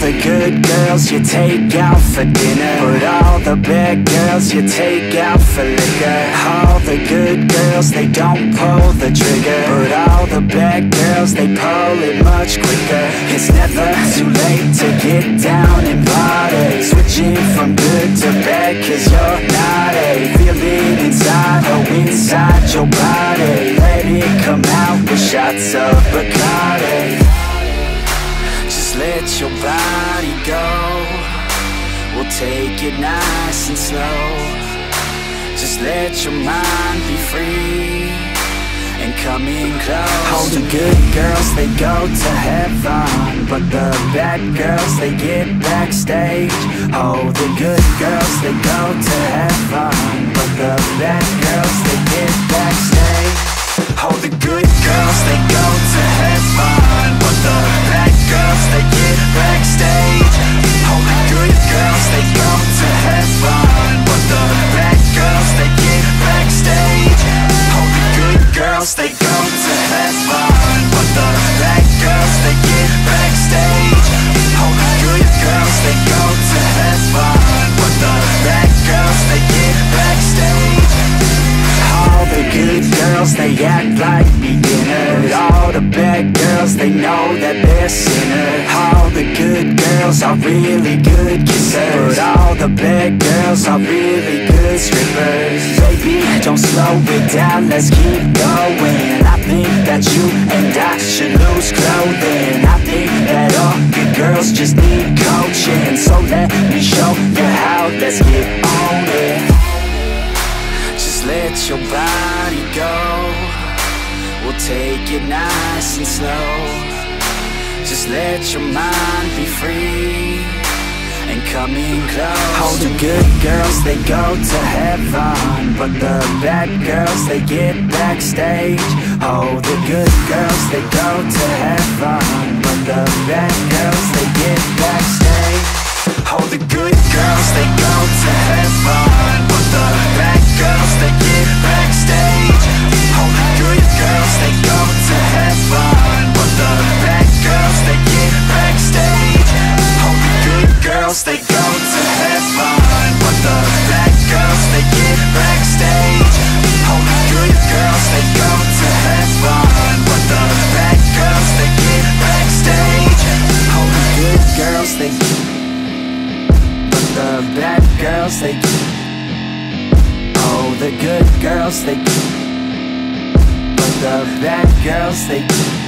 the good girls you take out for dinner, but all the bad girls you take out for liquor. All the good girls, they don't pull the trigger, but all the bad girls, they pull it much quicker. It's never too late to get down and party, switching from good to bad, cause you're naughty. Feel it inside, oh inside your body, let it come out with shots of Bacardi. Just let your body go, we'll take it nice and slow. Just let your mind be free and come in close. All the good girls, they go to heaven, but the bad girls, they get backstage. Oh, the good girls, they go to heaven, but the bad girls, they get backstage. Oh, the good girls, they go to heaven, but the bad girls, they get backstage. Oh, the good girls, they go to heaven, but the bad girls, they get backstage. Oh, the good girls, they go to heaven, but the bad girls, they get backstage. Oh, the good girls, they go to heaven, but the bad girls, they get backstage. All the good girls, they act like beginners, all the bad girls, they know that they're sinners. All the good girls are really good kissers, but all the bad girls are really good strippers. Baby, don't slow it down, let's keep going. I think that you and I should lose clothing. I think that all good girls just need coaching, so let me show you how, let's get on it. Just let your body go, we'll take it nice and slow. Just let your mind be free and come in close. All the good girls, they go to heaven, but the bad girls, they get backstage. Oh, the good girls, they go to heaven, but the bad girls, they get backstage. Oh, the good girls, they go to heaven, but the bad girls, they get backstage. Oh, the good girls, they go to heaven, but the bad girls, they get backstage. Oh, the good girls, they go to heaven, but the bad girls, they get backstage. Oh, the good girls, they go to heaven, but the bad girls, they get backstage. Oh, the good girls, they the bad girls, they oh, the good girls, they but the bad girls, they